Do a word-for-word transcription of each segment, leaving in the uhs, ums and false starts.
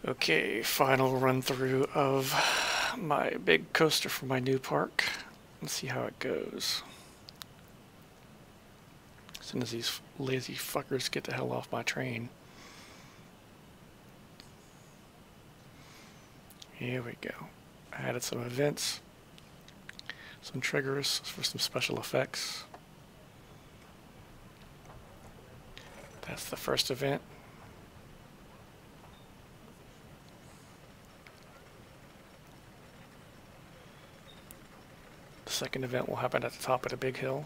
Okay, final run through of my big coaster for my new park. Let's see how it goes. As soon as these lazy fuckers get the hell off my train. Here we go. I added some events, some triggers for some special effects. That's the first event. The second event will happen at the top of the big hill.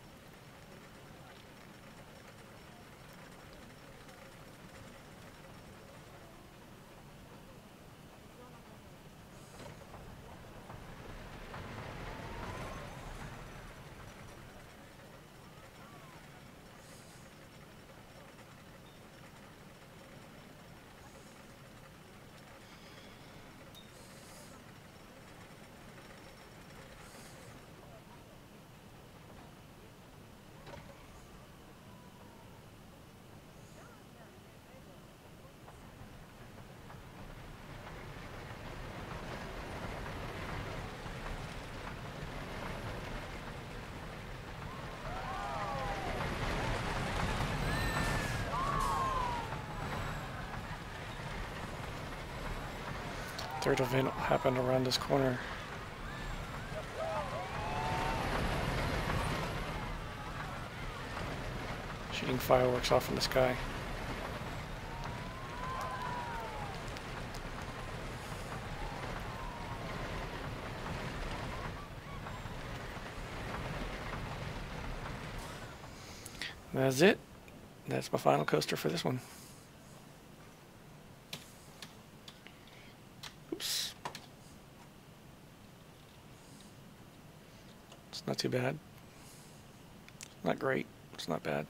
Third event will happen around this corner. Shooting fireworks off in the sky. That's it. That's my final coaster for this one. Oops. It's not too bad. Not great. It's not bad.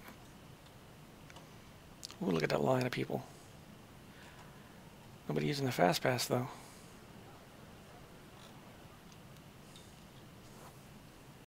Ooh, look at that line of people. Nobody using the fast pass though.